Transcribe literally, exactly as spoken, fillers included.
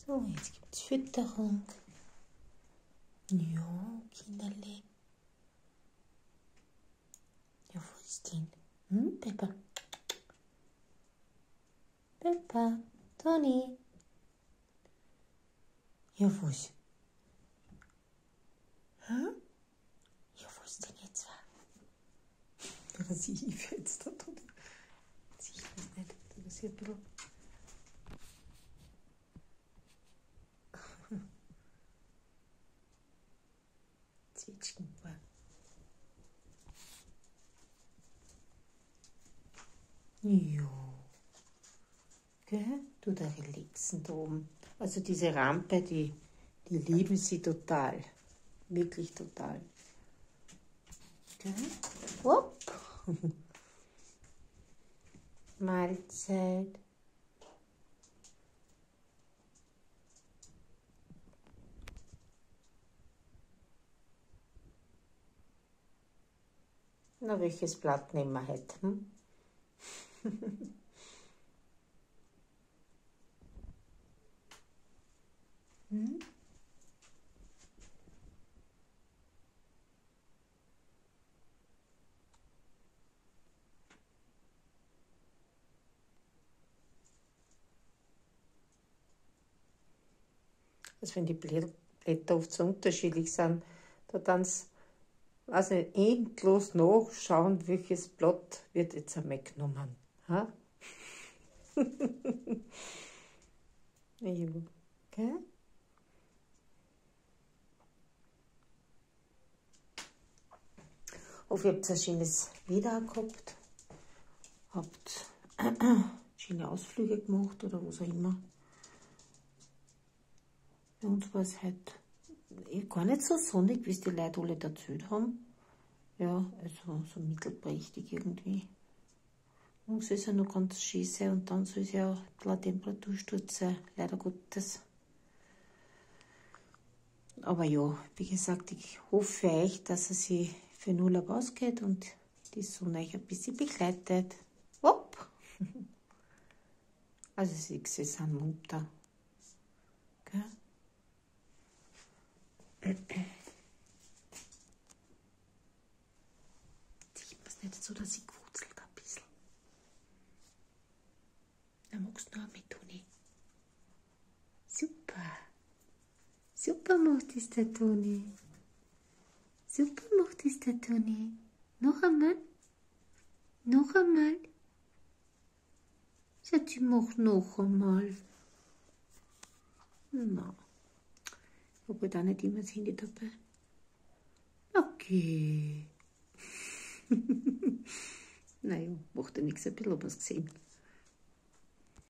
So, jetzt gibt es Fütterung. Ja, Kinderle. Ja, wo ist denn? Hm, Peppa? Peppa, Toni. Ja, wo ist? Hm? Ja, wo ist denn jetzt? Ja, sie hilft jetzt da drüben. Ich weiß nicht, das ist hier ein bisschen. Zwitschgen war. Ja. Gell? Du, da relaxen da oben. Also diese Rampe, die, die lieben sie total. Wirklich total. Gell? Hopp. Mahlzeit. Na, welches Blatt nehmen wir heute? Hm? hm? Also wenn die Blätter oft so unterschiedlich sind, da dann also endlos nachschauen, welches Blatt wird jetzt einmal genommen. Ha? Ja, gell? Ich hoffe, ihr habt ein schönes Wetter gehabt, habt schöne Ausflüge gemacht oder was auch immer. Bei uns war es heute gar nicht so sonnig, wie es die Leute alle erzählt haben. Ja, also so mittelprächtig irgendwie. Und soll es ja noch ganz schön sein und dann soll es ja ein bisschen Temperatursturz sein, leider Gottes. Aber ja, wie gesagt, ich hoffe für euch, dass es sich für den Urlaub ausgeht und die Sonne euch ein bisschen begleitet. Hopp! Also sie sind munter. Gell? Sieht man es nicht so, dass sie gewurzelt ein bisschen. Dann magst du noch mit, Toni. Super. Super macht es der Toni. Super macht es der Toni. Noch einmal. Noch einmal. Schatzi, mach noch einmal. Na. Ich habe da nicht immer das Handy dabei. Okay. Naja, macht ja nichts, ein bisschen was gesehen.